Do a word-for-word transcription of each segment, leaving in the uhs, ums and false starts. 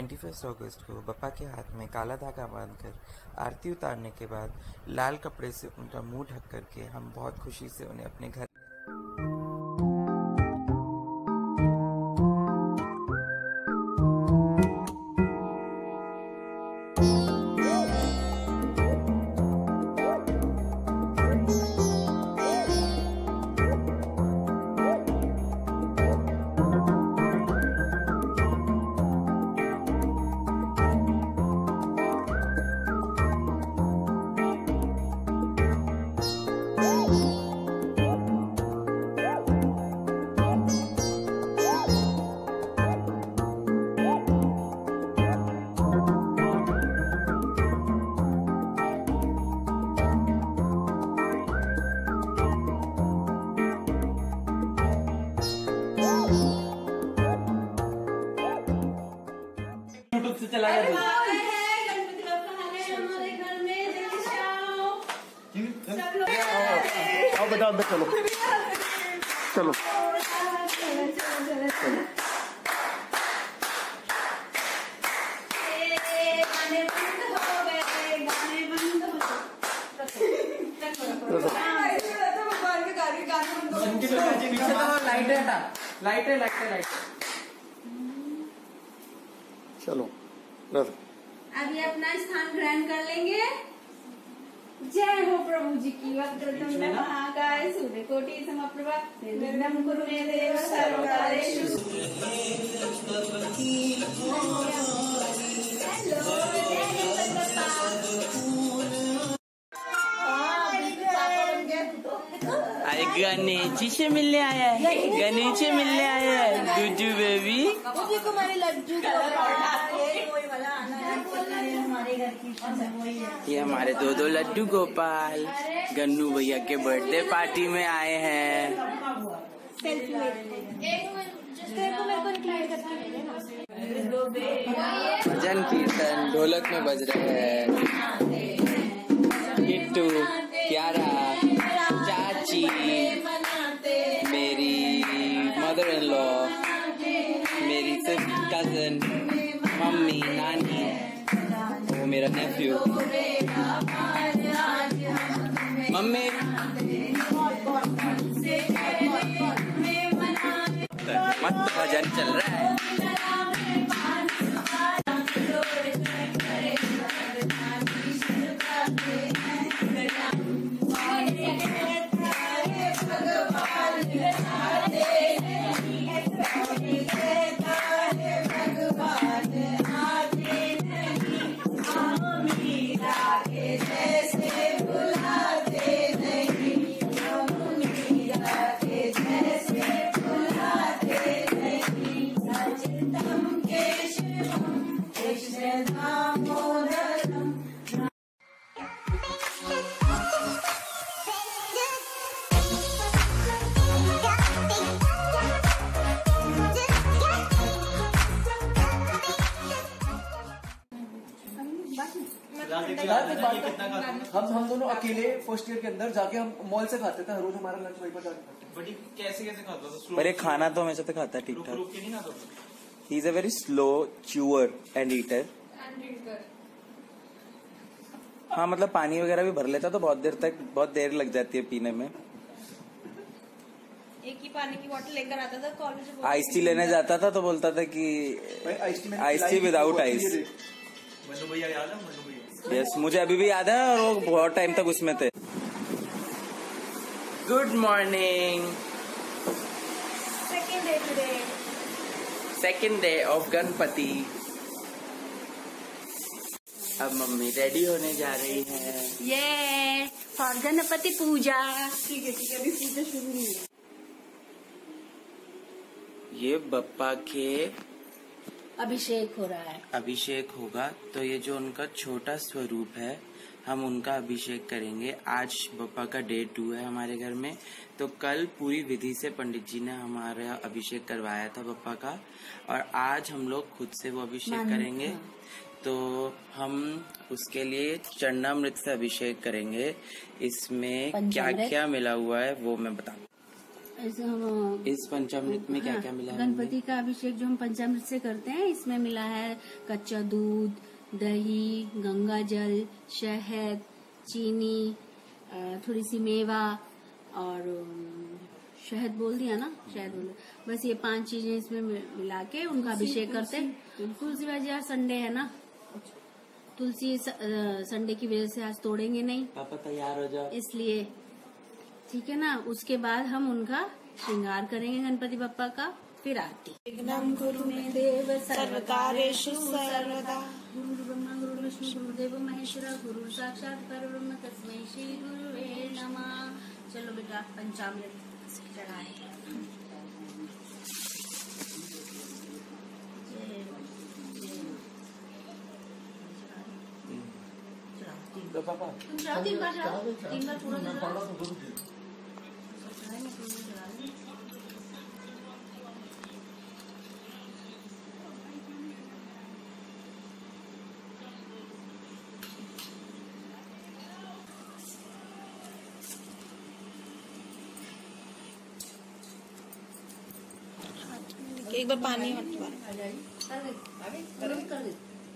इक्कीस अगस्त को बप्पा के हाथ में काला धागा बांधकर आरती उतारने के बाद लाल कपड़े से उनका मुंह ढक करके हम बहुत खुशी से उन्हें अपने घर से चला गया। गणपति बप्पा हमारे घर में आओ बेटा अंदर चलो चलो गाने बंद हो गए, गाने बंद हो लाइट है लाइट है लाइट है लाइट चलो। अभी अपना स्थान ग्रहण कर लेंगे। जय हो प्रभु जी की। वक्रतुंड महाकाय सूर्यकोटि समप्रभा निर्विघ्नं कुरु मे देव सर्वकार्येषु। अरे गणेश जी से मिलने आया है, गणेश से मिलने आया है गुड्डू बेबी। को मेरे लड्डू ये हमारे दो दो लड्डू गोपाल गन्नू भैया के बर्थडे पार्टी में आए हैं। भजन कीर्तन ढोलक में बज रहे हैं। किट्टू, क्यारा, चाची, मेरी मदर इन लॉ, मेरी कजन, मम्मी, नानी, वो मेरा नेफ्यू, मम्मी। मस्त भजन चल रहा है। हम हम दोनों अकेले फर्स्ट ईयर के अंदर जाके हम मॉल से खाते थे हर रोज। हमारा लंच वहीं पर जाके खाते थे। कैसे कैसे खाता था? पर खाना तो हमेशा तो खाता है ठीक ठाक। He is a very slow chewer and eater. हाँ मतलब पानी वगैरह भी भर लेता तो बहुत देर तक बहुत देर लग जाती है पीने में। एक ही पानी की बोतल लेकर आता था कॉलेज। आइस टी लेने जाता था तो बोलता था कि ice tea without ice. Manu भैया याद है? मनु भैया यस yes, मुझे अभी भी याद है और वो बहुत टाइम तक उसमें थे। Good morning. Second day today. Second day of Ganpati. अब मम्मी रेडी होने जा रही है। ये फॉर गणपति पूजा। ठीक है ठीक है अभी पूजा शुरू नहीं है। ये बप्पा के अभिषेक हो रहा है। अभिषेक होगा तो ये जो उनका छोटा स्वरूप है हम उनका अभिषेक करेंगे। आज बप्पा का डे टू है हमारे घर में, तो कल पूरी विधि से पंडित जी ने हमारा अभिषेक करवाया था बप्पा का, और आज हम लोग खुद से वो अभिषेक करेंगे। तो हम उसके लिए चरणामृत से अभिषेक करेंगे। इसमें क्या क्या मिला हुआ है वो मैं बताऊँ। ऐसे हम इस पंचामृत में क्या हाँ, क्या मिला है? गणपति का अभिषेक जो हम पंचामृत से करते हैं, इसमें मिला है कच्चा दूध, दही, गंगा जल, शहद, चीनी, अ, थोड़ी सी मेवा और अम, शहद बोल दिया ना, शहद बोल दिया। बस ये पांच चीजें इसमें मि- मिला के उनका अभिषेक करते हैं। तुलसी भाजी आज संडे है ना, तुलसी स- अ, संडे की वजह से आज तोड़ेंगे नहीं, पापा तैयार हो जाओ। इसलिए ठीक है ना। उसके बाद हम उनका श्रृंगार करेंगे गणपति बप्पा का, फिर आरती। विघ्नं कुरु मे देव सर्वकार्येषु सर्वदा। गुरु ब्रह्मा गुरु विष्णु गुरुदेव महेश्वर, गुरु साक्षात परब्रह्म तस्मै श्री गुरुवे नमः। चलो बेटा पंचामृत चढ़ाए। तो पापा तुम चढ़ाओ, तीन बार चढ़ाओ, तीन बार पूरा चढ़ाओ। एक बार पानी हटवा। कर दे, कर दे, कर दे।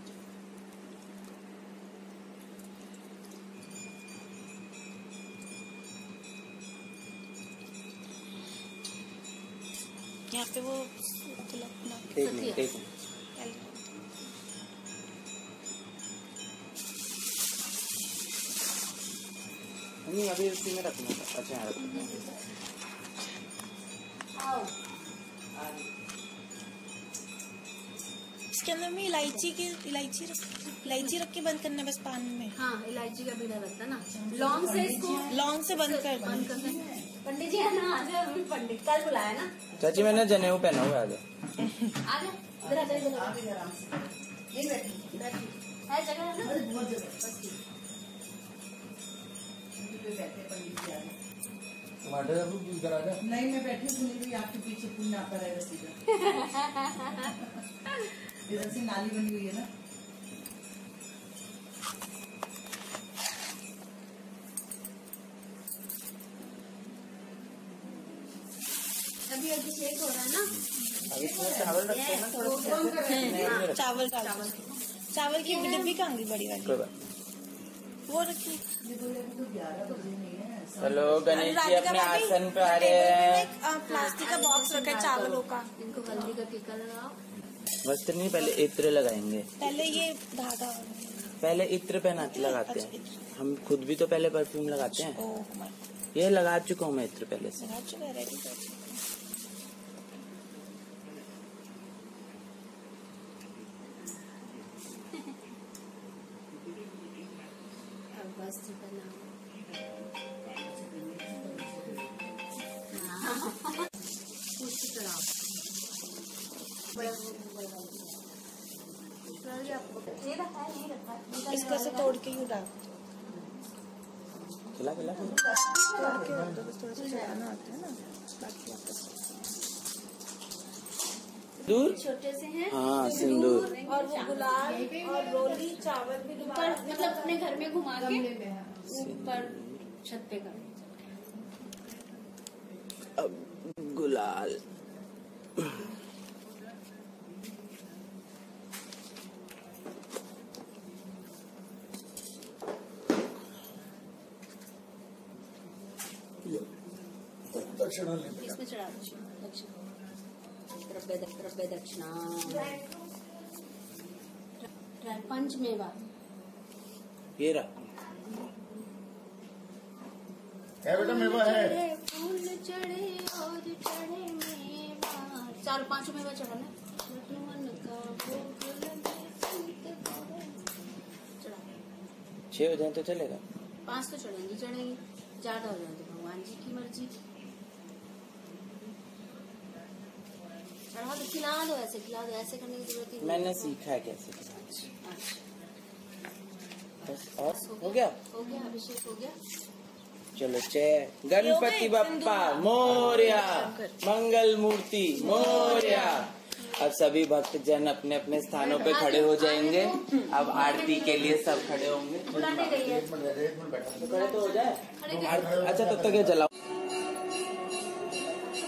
यहाँ पे वो एक मिनट एक मिनट। नहीं अभी उसी में रखना था। अच्छा यहाँ रखना। आओ। इसके अंदर में इलायची की इलायची रख इलायची रख के बंद करना है बस पानी में। हाँ, इलायची का बीड़ा रहता है ना, लौंग से इसको लौंग से बंद कर बंद करते हैं। पंडित जी है ना, आज अभी पंडित कल बुलाया ना। चाची मैंने जनेऊ पहना हुआ है। आ जा, इधर आ जा, इधर आ जा, आराम से। ये बैठी, बैठी। है जगह है ना? बहुत जगह। बस ठीक। नहीं मैं बैठी सुनी हुई आपके पीछे पुण्य आता रहेगा सीधा। इधर से नाली बनी हुई है ना। अभी अभिषेक हो रहा है ना। अभी इसमें चावल रखते हैं ना थोड़ा सा। चावल चावल चावल की डिब्बी कहाँ गई बड़ी वाली? कोई बात। वो रखी। चलो गणेश जी राधिका अपने भाभी, आसन पे आ रहे टेबल पे हैं। एक, आ, प्लास्टिक का बॉक्स रखा है चावलों का। इनको हल्दी का टीका लगाओ। वस्त्र नहीं, पहले इत्र लगाएंगे। पहले ये धागा। पहले इत्र पहनाते लगाते हैं। हम खुद भी तो पहले परफ्यूम लगाते हैं। ओह माय ये लगा चुका हूँ मैं इत्र पहले से। लगा चुका है, रेडी कर चुका। अब वस्त्र पहनाओ। पुष्प चढ़ाओ। ये रखा है, नहीं रखा है। इसको ऐसे तोड़ के यूँ डाल खिला खिला खिला। तोड़ के रख दो, बस थोड़ा सा चढ़ाना आता है ना, बाकी वापस। दूर छोटे से हैं। हाँ सिंदूर। और वो गुलाल और रोली चावल भी ऊपर मतलब अपने घर में घुमा के ऊपर छत पे कर। अब गुलाल। दक्षिणा ले इसमें चढ़ा दो दक्षिणा। द्रव्य द्रव्य दक्षिणा। पंचमेवा। ये रहा। है बेटा मेवा है। फूल चढ़े और चढ़े मेवा। चार पांच मेवा चढ़ा ना। मन का भोग लगे सूत पड़े। चढ़ा। छह हो जाए तो चलेगा। पांच तो चढ़ेंगे चढ़ेंगे, ज्यादा हो जाए तो भगवान जी की मर्जी। चढ़ा दो, खिला दो, ऐसे खिला दो, ऐसे करने की जरूरत ही नहीं। मैंने सीखा है कैसे। अच्छा, बस और हो गया। हो गया अभिषेक हो गया। चलो जय गणपति बप्पा मोरया, मंगल मूर्ति मोरया। अब सभी भक्त जन अपने अपने स्थानों पे खड़े हो जाएंगे। अब आरती के लिए सब खड़े होंगे। बुलाने गई है। एक मिनट एक मिनट बैठा। तो खड़े तो हो जाए। आरती- अच्छा तब तक ये जलाओ।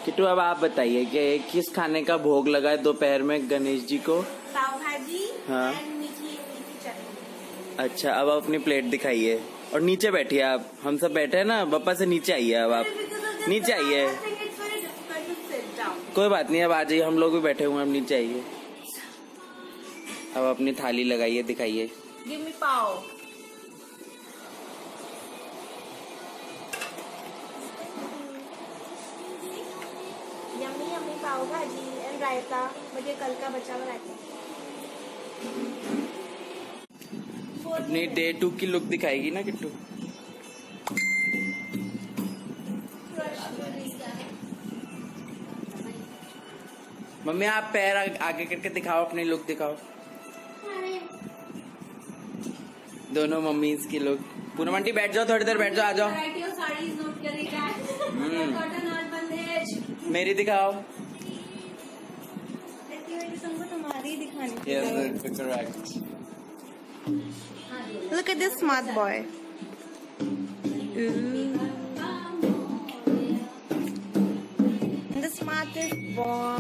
किट्टू अब आप बताइए कि किस खाने का भोग लगा है दोपहर में गणेश जी को? पाव भाजी हाँ। and मीठी मीठी चटनी। अच्छा, अब आप अपनी प्लेट दिखाइए और नीचे बैठिए आप। हम सब बैठे हैं ना, बप्पा से नीचे आइए। अब आप नीचे आइए, कोई बात नहीं, अब आ जाइए। हम लोग भी बैठे हुए हैं, अब नीचे आइए। अब अपनी थाली लगाइए, दिखाइए। Give me pav. Yummy yummy pav bhaji and रायता। मुझे कल का बचा हुआ रायता। अपनी डे टू की लुक दिखाएगी ना किट्टू? मम्मी आप पैर आगे करके दिखाओ, अपनी लुक दिखाओ। दोनों मम्मीज की लुक। पूनम आंटी बैठ जाओ, थोड़ी देर बैठ जाओ, आ जाओ। साड़ीज नोट करेगा। कॉटन और बंदेज। मेरी दिखाओ। तुम्हारी दिखानी। Yes, correct. Look at this smart boy. The smartest boy.